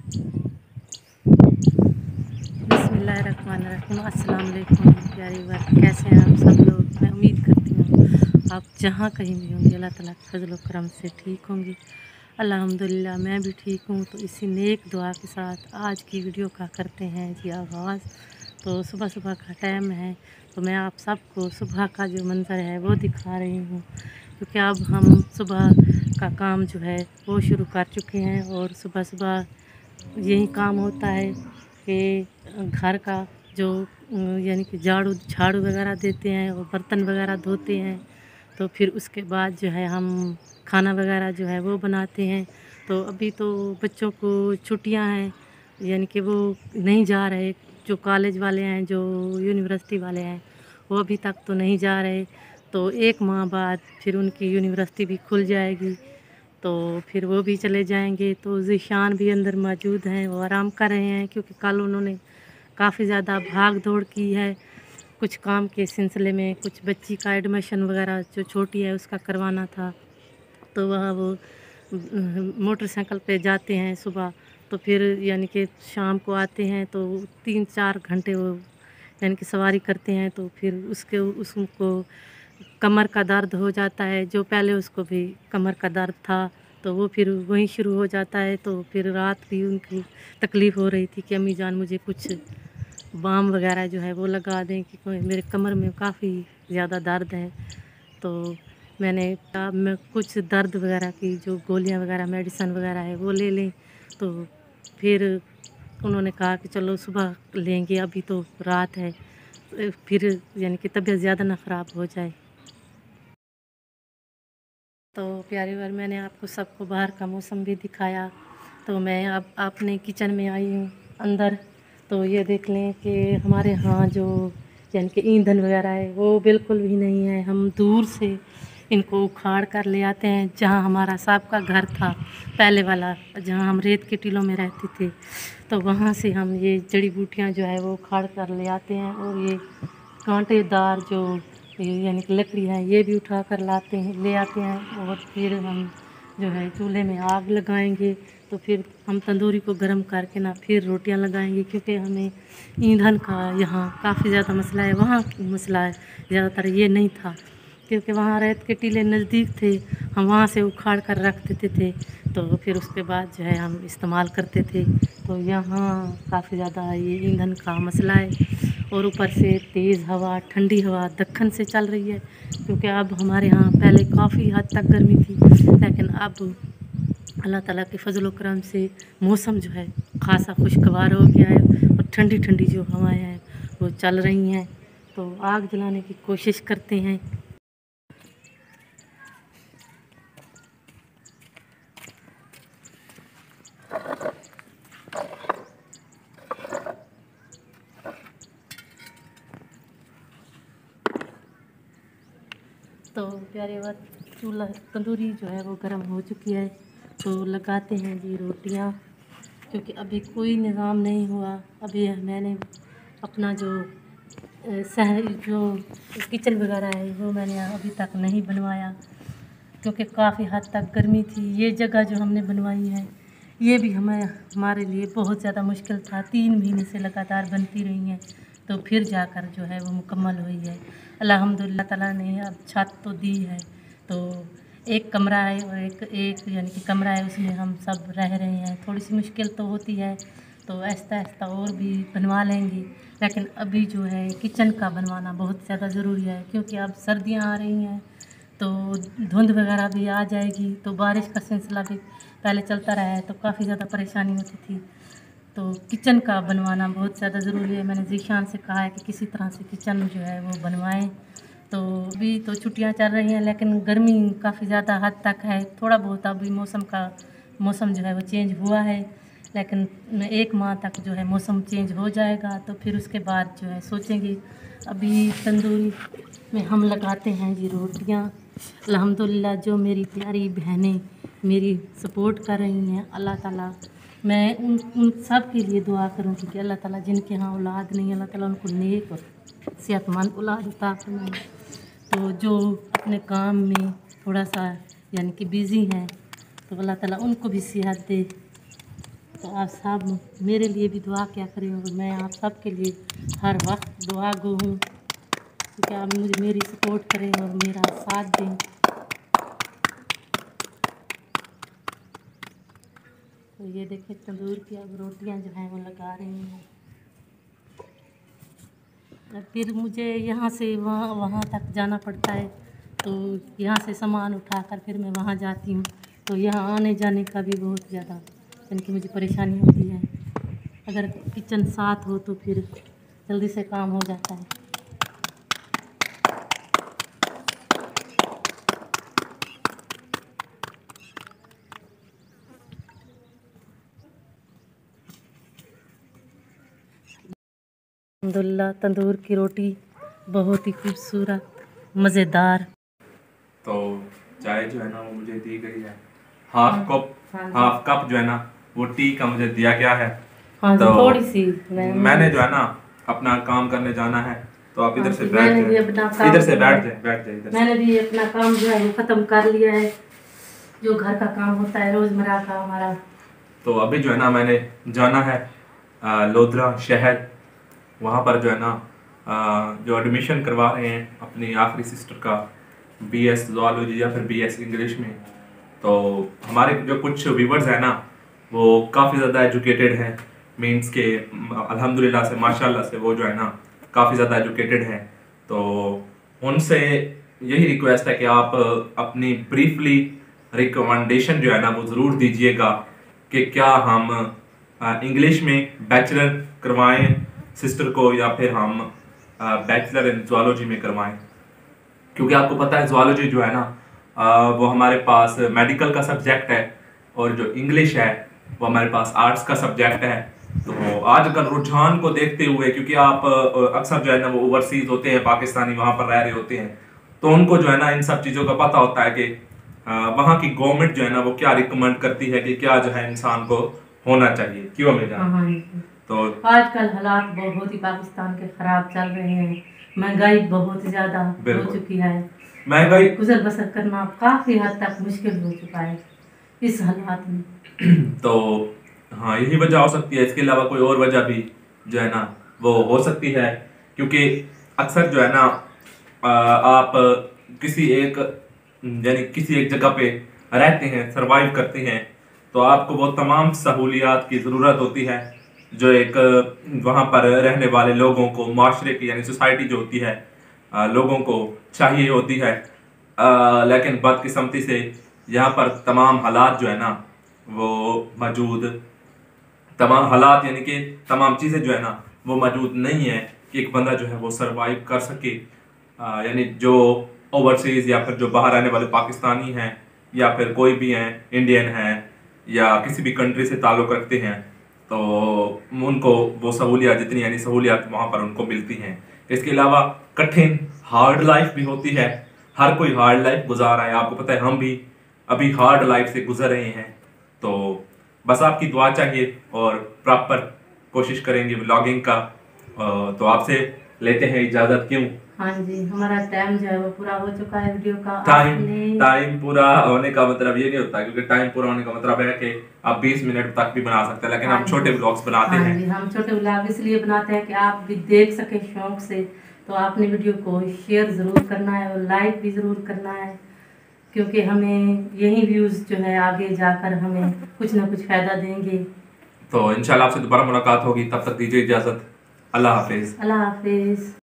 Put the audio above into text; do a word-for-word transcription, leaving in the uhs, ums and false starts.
बिस्मिल्लाहिर्रहमानिर्रहीम। अस्सलाम वालेकुम प्यारी वर्क, कैसे हैं आप सब लोग। मैं उम्मीद करती हूँ आप जहाँ कहीं भी होंगे अल्लाह ताला के फजल व करम से ठीक होंगे। अल्हम्दुलिल्लाह मैं भी ठीक हूँ। तो इसी नेक दुआ के साथ आज की वीडियो का करते हैं जी आगाज़। तो सुबह सुबह का टाइम है, तो मैं आप सबको सुबह का जो मंज़र है वो दिखा रही हूँ, क्योंकि अब हम सुबह का काम जो है वो शुरू कर चुके हैं। और सुबह सुबह यही काम होता है कि घर का जो यानी कि झाड़ू झाड़ू वगैरह देते हैं और बर्तन वगैरह धोते हैं। तो फिर उसके बाद जो है हम खाना वगैरह जो है वो बनाते हैं। तो अभी तो बच्चों को छुट्टियां हैं, यानी कि वो नहीं जा रहे। जो कॉलेज वाले हैं, जो यूनिवर्सिटी वाले हैं, वो अभी तक तो नहीं जा रहे। तो एक माह बाद फिर उनकी यूनिवर्सिटी भी खुल जाएगी, तो फिर वो भी चले जाएंगे। तो ज़ीशान भी अंदर मौजूद हैं, वो आराम कर रहे हैं, क्योंकि कल उन्होंने काफ़ी ज़्यादा भाग दौड़ की है कुछ काम के सिलसिले में। कुछ बच्ची का एडमिशन वगैरह जो छोटी है उसका करवाना था, तो वह वो मोटरसाइकिल पे जाते हैं सुबह, तो फिर यानी कि शाम को आते हैं। तो तीन चार घंटे वो यानी कि सवारी करते हैं। तो फिर उसके उसको कमर का दर्द हो जाता है, जो पहले उसको भी कमर का दर्द था, तो वो फिर वहीं शुरू हो जाता है। तो फिर रात भी उनकी तकलीफ़ हो रही थी कि अम्मी जान मुझे कुछ बाम वगैरह जो है वो लगा दें, कि कोई मेरे कमर में काफ़ी ज़्यादा दर्द है। तो मैंने कहा मैं कुछ दर्द वगैरह की जो गोलियां वगैरह मेडिसन वगैरह है वो ले लें। तो फिर उन्होंने कहा कि चलो सुबह लेंगे, अभी तो रात है, फिर यानी कि तबीयत ज़्यादा ना ख़राब हो जाए। तो प्यारी बार मैंने आपको सबको बाहर का मौसम भी दिखाया। तो मैं अब अपने किचन में आई हूँ अंदर। तो ये देख लें कि हमारे यहाँ जो यानी कि ईंधन वगैरह है वो बिल्कुल भी नहीं है। हम दूर से इनको उखाड़ कर ले आते हैं। जहाँ हमारा सबका घर था पहले वाला, जहाँ हम रेत के टीलों में रहते थे, तो वहाँ से हम ये जड़ी बूटियाँ जो है वो उखाड़ कर ले आते हैं। और ये कांटेदार जो यानी कि लकड़ी है ये भी उठा कर लाते हैं ले आते हैं। और फिर हम जो है चूल्हे में आग लगाएंगे, तो फिर हम तंदूरी को गर्म करके ना फिर रोटियां लगाएंगे, क्योंकि हमें ईंधन का यहाँ काफ़ी ज़्यादा मसला है। वहाँ मसला है ज़्यादातर ये नहीं था, क्योंकि वहाँ रेत के टीले नज़दीक थे, हम वहाँ से उखाड़ कर रख देते थे, तो फिर उसके बाद जो है हम इस्तेमाल करते थे। तो यहाँ काफ़ी ज़्यादा ये ईंधन का मसला है। और ऊपर से तेज़ हवा, ठंडी हवा दक्कन से चल रही है, क्योंकि अब हमारे यहाँ पहले काफ़ी हद तक गर्मी थी, लेकिन अब अल्लाह ताला के फजल करम से मौसम जो है खासा खुशगवार हो गया है। और ठंडी ठंडी जो हवाएं हैं वो चल रही हैं। तो आग जलाने की कोशिश करते हैं। तो प्यारे बात, चूल्हा तंदूरी जो है वो गर्म हो चुकी है, तो लगाते हैं जी रोटियां, क्योंकि अभी कोई निज़ाम नहीं हुआ। अभी मैंने अपना जो शहर जो किचन वगैरह है वो मैंने अभी तक नहीं बनवाया, क्योंकि काफ़ी हद तक गर्मी थी। ये जगह जो हमने बनवाई है ये भी हमें हमारे लिए बहुत ज़्यादा मुश्किल था। तीन महीने से लगातार बनती रही हैं, तो फिर जाकर जो है वो मुकम्मल हुई है। अल्हम्दुलिल्लाह ताला ने अब छत तो दी है। तो एक कमरा है और एक एक यानी कि कमरा है, उसमें हम सब रह रहे हैं। थोड़ी सी मुश्किल तो होती है, तो आहिस्ता आहिस्ता और भी बनवा लेंगे। लेकिन अभी जो है किचन का बनवाना बहुत ज़्यादा ज़रूरी है, क्योंकि अब सर्दियाँ आ रही हैं, तो धुंध वगैरह भी आ जाएगी। तो बारिश का सिलसिला भी पहले चलता रहा है, तो काफ़ी ज़्यादा परेशानी होती थी। तो किचन का बनवाना बहुत ज़्यादा ज़रूरी है। मैंने ज़ीशान से कहा है कि किसी तरह से किचन जो है वो बनवाएं। तो अभी तो छुट्टियां चल रही हैं, लेकिन गर्मी काफ़ी ज़्यादा हद तक है। थोड़ा बहुत अभी मौसम का मौसम जो है वो चेंज हुआ है, लेकिन एक माह तक जो है मौसम चेंज हो जाएगा, तो फिर उसके बाद जो है सोचेंगे। अभी तंदूरी में हम लगाते हैं जी रोटियां। अल्हम्दुलिल्लाह जो मेरी प्यारी बहनें मेरी सपोर्ट कर रही हैं, अल्लाह ताला मैं उन उन सब के लिए दुआ करूँगी कि अल्लाह ताला जिनके यहाँ औलाद नहीं, अल्लाह ताला उनको नेक और सेहतमंद औलाद अता फरमाए। तो जो अपने काम में थोड़ा सा यानी कि बिज़ी हैं, तो अल्लाह ताला उनको भी सेहत दे। तो आप सब मेरे लिए भी दुआ क्या करें, और मैं आप सब के लिए हर वक्त दुआ गो हूँ, क्योंकि आप मुझे मेरी सपोर्ट करें और मेरा साथ दें। तो ये देखिए तंदूर की अब रोटियां जो हैं वो लगा रही हैं। फिर मुझे यहाँ से वहाँ वहाँ तक जाना पड़ता है, तो यहाँ से सामान उठाकर फिर मैं वहाँ जाती हूँ, तो यहाँ आने जाने का भी बहुत ज़्यादा यानी कि मुझे परेशानी होती है। अगर किचन साथ हो तो फिर जल्दी से काम हो जाता है। अल्हम्दुलिल्लाह तंदूर की रोटी बहुत ही खूबसूरत मज़ेदार। तो चाय जो है ना वो मुझे दी गई है, हाफ कप हाँ हाफ कप जो है ना वो टी का मुझे दिया गया है। हाँ तो थोड़ी सी मैं, मैंने जो है ना अपना काम करने जाना है, तो आप इधर हाँ से बैठ मैंने भी जाए, अपना काम इधर से बैठ जाए बैठ जाए इधर मैंने भी अपना काम जो है वो ख़त्म कर लिया है, जो घर का काम होता है रोज़मर्रा का हमारा। तो अभी जो है ना मैंने जाना है आ, लोधरा शहर, वहाँ पर जो है ना आ, जो एडमिशन करवा रहे हैं अपनी आखिरी सिस्टर का बी एस ज़ूलॉजी या फिर बी एस इंग्लिश में। तो हमारे जो कुछ व्यूवर्स हैं ना वो काफ़ी ज़्यादा एजुकेटेड हैं, मीन्स के अल्हम्दुलिल्लाह से माशाल्लाह से वो जो है ना काफ़ी ज़्यादा एजुकेटेड हैं। तो उनसे यही रिक्वेस्ट है कि आप अपनी ब्रीफली रिकमेंडेशन जो है ना वो ज़रूर दीजिएगा कि क्या हम इंग्लिश में बैचलर करवाएं सिस्टर को या फिर हम बैचलर इन ज़ूलॉजी में करवाएं, क्योंकि आपको पता है ज़ूलॉजी जो है ना आ, वो हमारे पास मेडिकल का सब्जेक्ट है और जो इंग्लिश है वो हमारे पास आर्ट्स का सब्जेक्ट है। तो आजकल रुझान को देखते हुए, क्योंकि आप अक्सर जो है ना वो ओवरसीज होते हैं, पाकिस्तानी वहाँ पर रह रहे होते हैं, तो उनको जो है ना इन सब चीज़ों का पता होता है कि वहाँ की गवर्नमेंट जो है ना वो क्या रिकमेंड करती है कि क्या जो है इंसान को होना चाहिए। क्यों हमें जाना। तो आजकल हालात बहुत ही पाकिस्तान के खराब चल रहे हैं, महंगाई बहुत ज़्यादा हो चुकी है, महंगाई गुजर बसर करना काफ़ी हद तक मुश्किल हो चुका है इस हालात में। तो हाँ यही वजह हो सकती है, इसके अलावा कोई और वजह भी जो है ना वो हो सकती है, क्योंकि अक्सर जो है ना आप किसी एक यानी किसी एक जगह पे रहते हैं, सरवाइव करते हैं, तो आपको वो तमाम सहूलियात की ज़रूरत होती है जो एक वहाँ पर रहने वाले लोगों को, माशरे की यानी सोसाइटी जो होती है लोगों को चाहिए होती है। आ, लेकिन बदकिस्मती से यहाँ पर तमाम हालात जो है ना वो मौजूद, तमाम हालात यानी कि तमाम चीज़ें जो है ना वो मौजूद नहीं है कि एक बंदा जो है वो सरवाइव कर सके। यानी जो ओवरसीज़ या फिर जो बाहर रहने वाले पाकिस्तानी हैं या फिर कोई भी हैं, इंडियन हैं या किसी भी कंट्री से ताल्लुक़ रखते हैं, तो उनको वो सहूलियात जितनी यानी सहूलियात वहाँ पर उनको मिलती हैं। इसके अलावा कठिन हार्ड लाइफ भी होती है, हर कोई हार्ड लाइफ गुजार रहा है, आपको पता है हम भी अभी हार्ड लाइफ से गुजर रहे हैं। तो बस आपकी दुआ चाहिए और प्रॉपर कोशिश करेंगे व्लॉगिंग का। तो आपसे लेते हैं इजाज़त। क्यों? हाँ जी, हमारा टाइम जो है वो पूरा हो चुका है वीडियो का। टाइम टाइम पूरा होने का मतलब ये नहीं होता, क्योंकि टाइम पूरा होने का मतलब है कि आप बीस मिनट तक भी बना सकते हैं, लेकिन हम छोटे व्लॉग्स बनाते हाँ हैं। जी, हम छोटे व्लॉग इसलिए बनाते हैं कि आप भी देख सके शौक से। तो आपने वीडियो को शेयर ज़रूर करना है और लाइक भी ज़रूर करना है, क्योंकि हमें यही व्यूज़ जो है आगे जाकर हमें कुछ ना कुछ फ़ायदा देंगे। तो इंशाल्लाह आपसे दोबारा मुलाकात होगी, तब तक दीजिए इजाज़त। अल्लाह हाफिज़। अल्लाह हाफिज़।